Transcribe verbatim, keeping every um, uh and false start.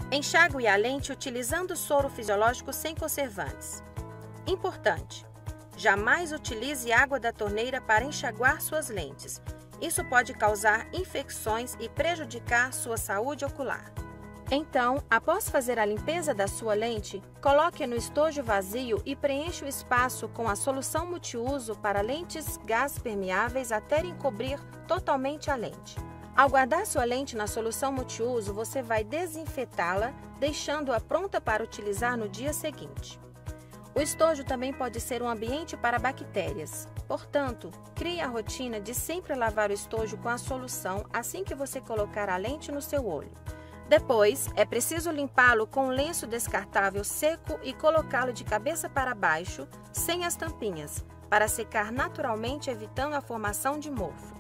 Enxague a lente utilizando soro fisiológico sem conservantes. Importante: jamais utilize água da torneira para enxaguar suas lentes. Isso pode causar infecções e prejudicar sua saúde ocular. Então, após fazer a limpeza da sua lente, coloque no estojo vazio e preencha o espaço com a solução multiuso para lentes gás permeáveis até encobrir totalmente a lente. Ao guardar sua lente na solução multiuso, você vai desinfetá-la, deixando-a pronta para utilizar no dia seguinte. O estojo também pode ser um ambiente para bactérias. Portanto, crie a rotina de sempre lavar o estojo com a solução assim que você colocar a lente no seu olho. Depois, é preciso limpá-lo com um lenço descartável seco e colocá-lo de cabeça para baixo, sem as tampinhas, para secar naturalmente, evitando a formação de mofo.